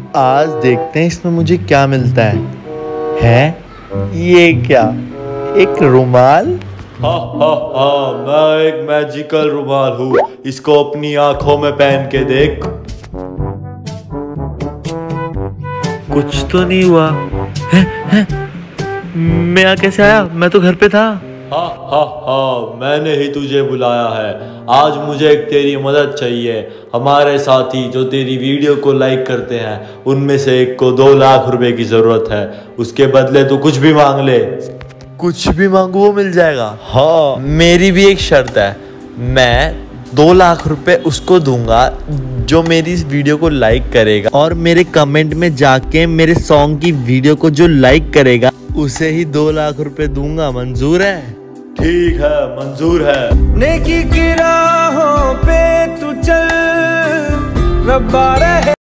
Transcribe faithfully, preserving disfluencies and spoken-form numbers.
आज देखते हैं इसमें मुझे क्या मिलता है। है ये क्या, एक रुमाल? हा हा हा, मैं एक मैजिकल रुमाल हूँ, इसको अपनी आंखों में पहन के देख। कुछ तो नहीं हुआ। है, है? मैं यहाँ कैसे आया? मैं तो घर पे था। हा हा हा, मैंने ही तुझे बुलाया है। आज मुझे एक तेरी मदद चाहिए। हमारे साथी जो तेरी वीडियो को लाइक करते हैं उनमें से एक को दो लाख रुपए की जरूरत है। उसके बदले तू कुछ भी मांग ले। कुछ भी मांगू वो मिल जाएगा? हाँ, मेरी भी एक शर्त है। मैं दो लाख रुपए उसको दूंगा जो मेरी इस वीडियो को लाइक करेगा, और मेरे कमेंट में जाके मेरे सॉन्ग की वीडियो को जो लाइक करेगा उसे ही दो लाख रुपए दूंगा। मंजूर है? ठीक है, मंजूर है। नेकी की राहों पे तू चल, रब्बा रहे।